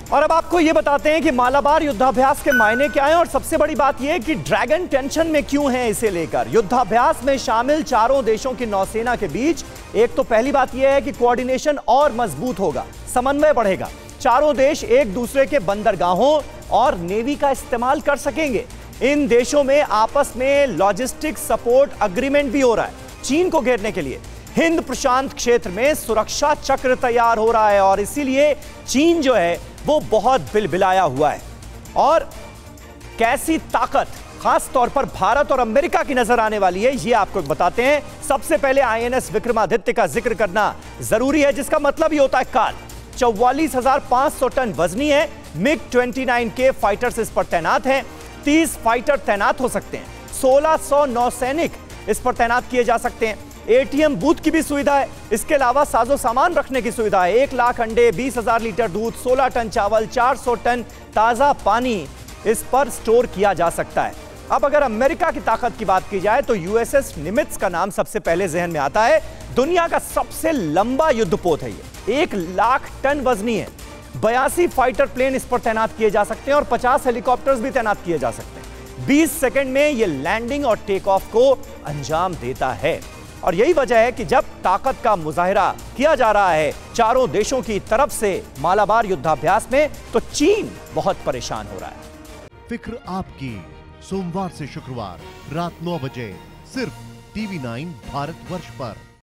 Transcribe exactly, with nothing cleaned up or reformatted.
और अब आपको यह बताते हैं कि मालाबार युद्धाभ्यास के मायने क्या हैं और सबसे बड़ी बात यह कि ड्रैगन टेंशन में क्यों है इसे लेकर। युद्धाभ्यास में शामिल चारों देशों की नौसेना के बीच एक तो पहली बात यह है कि कोऑर्डिनेशन और मजबूत होगा, समन्वय बढ़ेगा। चारों देश एक दूसरे के बंदरगाहों और नेवी का इस्तेमाल कर सकेंगे। इन देशों में आपस में लॉजिस्टिक सपोर्ट अग्रीमेंट भी हो रहा है चीन को घेरने के लिए। हिंद प्रशांत क्षेत्र में सुरक्षा चक्र तैयार हो रहा है और इसीलिए चीन जो है वो बहुत बिलबिलाया हुआ है। और कैसी ताकत खास तौर पर भारत और अमेरिका की नजर आने वाली है ये आपको बताते हैं। सबसे पहले आईएनएस विक्रमादित्य का जिक्र करना जरूरी है, जिसका मतलब ही होता है काल। चौवालीस हजार पांच सौ टन वजनी है। मिग उनतीस के फाइटर्स इस पर तैनात हैं। तीस फाइटर तैनात हो सकते हैं। सोलह सौ नौसैनिक इस पर तैनात किए जा सकते हैं। एटीएम बूथ की भी सुविधा है। इसके अलावा साजो सामान रखने की सुविधा है। एक लाख अंडे, बीस हजार लीटर दूध, सोलह टन चावल, चार सौ टन ताजा पानी इस पर स्टोर किया जा सकता है। अब अगर अमेरिका की ताकत की बात की जाए तो यूएसएस निमित्ज का नाम सबसे पहले जहन में आता है। दुनिया का सबसे लंबा युद्धपोत है ये, एक लाख टन वजनी है। बयासी फाइटर प्लेन इस पर तैनात किए जा सकते हैं और पचास हेलीकॉप्टर्स भी तैनात किए जा सकते हैं। बीस सेकंड में यह लैंडिंग और टेक ऑफ को अंजाम देता है। और यही वजह है कि जब ताकत का मुजाहिरा किया जा रहा है चारों देशों की तरफ से मालाबार युद्धाभ्यास में, तो चीन बहुत परेशान हो रहा है। फिक्र आपकी, सोमवार से शुक्रवार रात नौ बजे सिर्फ टीवी नाइन भारतवर्ष पर।